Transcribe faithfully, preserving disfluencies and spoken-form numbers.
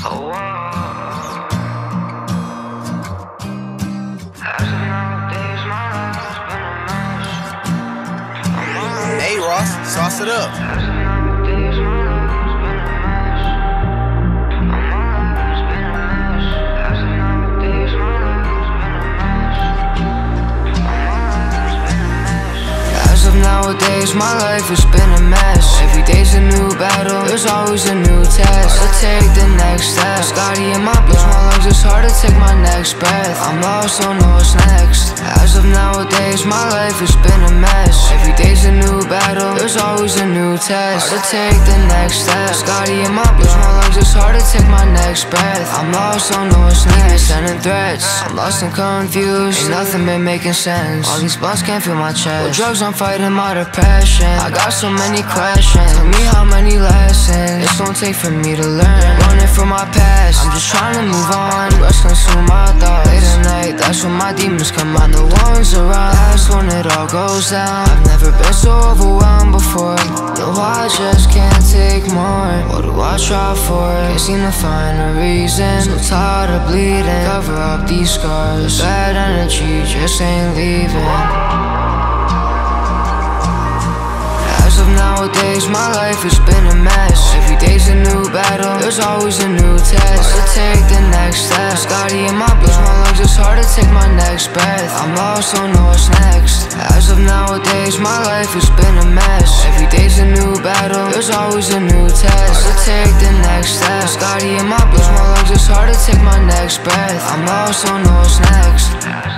Oh, Hey Ross, sauce it up. As of nowadays, my life has been a mess. Every day's a new battle, there's always a new test. Gotta take the next step. Scotty in my blood, my lungs, it's hard to take my next breath. I'm lost, don't know what's next. As of nowadays, my life has been a mess. Every day's a new battle, there's always a new test. Hard to take the next step. Scotty in my blood, my lungs, it's hard to take my next breath. I'm lost, don't know what's next. Sending threats, I'm lost and confused. Ain't nothing been making sense. All these blunts can't feel my chest. With drugs, I'm fighting my depression. I got so many questions. Tell me how many lessons it's gonna take for me to learn. Running from my past, I'm just trying to move on. Rest consume my thoughts. Late at night, that's when my demons come out. The ones around, that's when it all goes down. I've never been so overwhelmed before. No, I just can't take more. What do I try for? Can't seem to find a reason. So tired of bleeding. Cover up these scars. Bad energy just ain't leaving. As of nowadays, my life has been a mess. Every day's a new battle, there's always a new test. Hard to take the next step. Scotty in my blood, my lungs, it's hard to take my next breath. I'm lost, don't know what's next. As of nowadays, my life has been a mess. Every day's a new battle, there's always a new test. Hard to take the next step. Scotty in my blood, my lungs, it's hard to take my next breath. I'm lost, don't know what's next.